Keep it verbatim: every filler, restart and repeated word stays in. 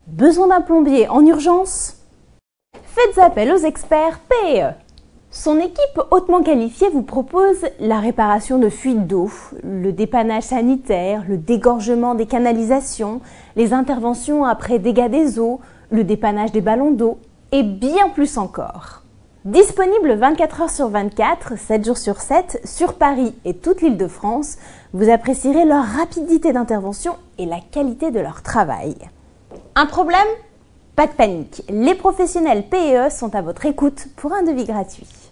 Besoin d'un plombier en urgence? Faites appel aux experts P E E. Son équipe hautement qualifiée vous propose la réparation de fuites d'eau, le dépannage sanitaire, le dégorgement des canalisations, les interventions après dégâts des eaux, le dépannage des ballons d'eau et bien plus encore. Disponible vingt-quatre heures sur vingt-quatre, sept jours sur sept, sur Paris et toute l'Île-de-France, vous apprécierez leur rapidité d'intervention et la qualité de leur travail. Un problème? Pas de panique, les professionnels P E E sont à votre écoute pour un devis gratuit.